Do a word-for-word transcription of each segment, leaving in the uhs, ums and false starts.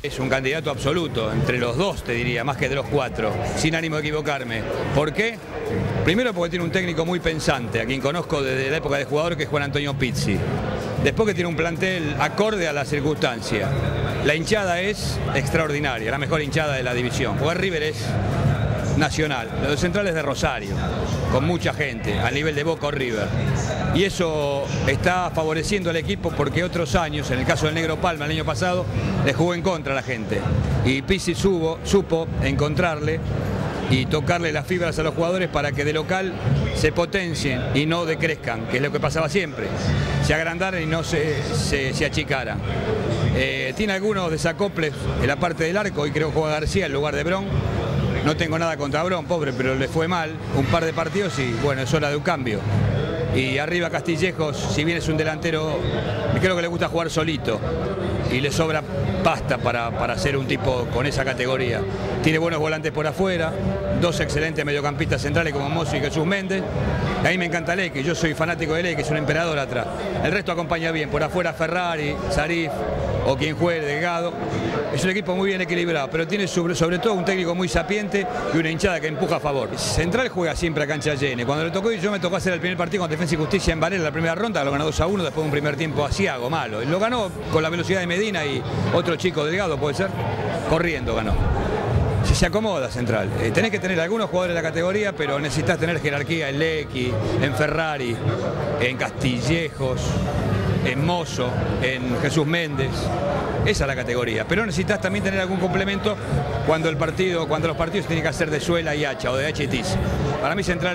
Es un candidato absoluto, entre los dos te diría, más que de los cuatro, sin ánimo de equivocarme. ¿Por qué? Primero porque tiene un técnico muy pensante, a quien conozco desde la época de jugador, que es Juan Antonio Pizzi. Después que tiene un plantel acorde a la circunstancia. La hinchada es extraordinaria, la mejor hinchada de la división. Porque River es nacional, los centrales de Rosario, con mucha gente, al nivel de Boca o River. Y eso está favoreciendo al equipo porque otros años, en el caso del Negro Palma el año pasado, le jugó en contra a la gente. Y Pizzi supo, supo encontrarle y tocarle las fibras a los jugadores para que de local se potencien y no decrezcan, que es lo que pasaba siempre. Se agrandaran y no se, se, se achicaran. Eh, tiene algunos desacoples en la parte del arco, y creo que juega García en lugar de Bron. No tengo nada contra Bron, pobre, pero le fue mal un par de partidos y bueno, es hora de un cambio. Y arriba Castillejos, si bien es un delantero, creo que le gusta jugar solito y le sobra pasta para, para ser un tipo con esa categoría. Tiene buenos volantes por afuera, dos excelentes mediocampistas centrales como Mozo y Jesús Méndez. A mí me encanta Leque, yo soy fanático de Leque, es un emperador atrás. El resto acompaña bien, por afuera Ferrari, Sarif o quien juegue, Delgado. Es un equipo muy bien equilibrado, pero tiene sobre, sobre todo un técnico muy sapiente y una hinchada que empuja a favor. Central juega siempre a cancha llena. Cuando le tocó, y yo me tocó hacer el primer partido con Defensa y Justicia en Varela, la primera ronda, lo ganó dos a uno después de un primer tiempo asiago, malo. Lo ganó con la velocidad de Medina y otro chico Delgado, puede ser, corriendo ganó. Si se acomoda Central, eh, tenés que tener algunos jugadores de la categoría, pero necesitas tener jerarquía en Lecky, en Ferrari, en Castillejos, en Mozo, en Jesús Méndez. Esa es la categoría, pero necesitas también tener algún complemento cuando el partido, cuando los partidos tienen que hacer de Suela y Hacha o de Hacha y Tiz. Para mí Central,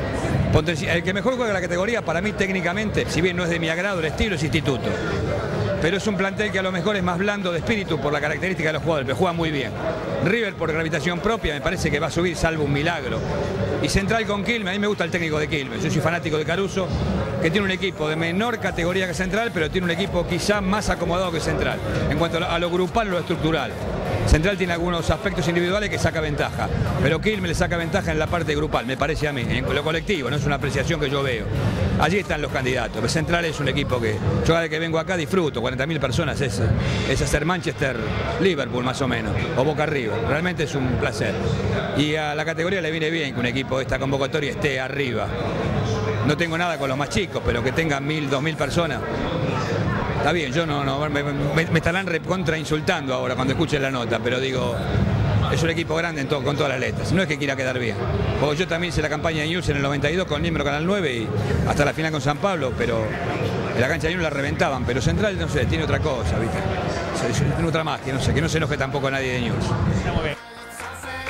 el que mejor juega la categoría, para mí técnicamente, si bien no es de mi agrado el estilo, es Instituto. Pero es un plantel que a lo mejor es más blando de espíritu por la característica de los jugadores, pero juega muy bien. River por gravitación propia me parece que va a subir salvo un milagro. Y Central con Quilmes, a mí me gusta el técnico de Quilmes, yo soy fanático de Caruso, que tiene un equipo de menor categoría que Central, pero tiene un equipo quizá más acomodado que Central, en cuanto a lo grupal o lo estructural. Central tiene algunos aspectos individuales que saca ventaja, pero Quilmes le saca ventaja en la parte grupal, me parece a mí, en lo colectivo, no es una apreciación que yo veo. Allí están los candidatos. Central es un equipo que yo cada vez que vengo acá disfruto, cuarenta mil personas, es, es hacer Manchester, Liverpool más o menos, o Boca River, realmente es un placer. Y a la categoría le viene bien que un equipo de esta convocatoria esté arriba. No tengo nada con los más chicos, pero que tengan mil, dos mil personas. Está bien, yo no, no me, me, me estarán recontra insultando ahora cuando escuchen la nota, pero digo, es un equipo grande en todo, con todas las letras. No es que quiera quedar bien. Porque yo también hice la campaña de News en el noventa y dos con Niembro Canal nueve y hasta la final con San Pablo, pero en la cancha de News la reventaban. Pero Central, no sé, tiene otra cosa, ¿viste? Tiene otra magia, no sé, que no se enoje tampoco nadie de News.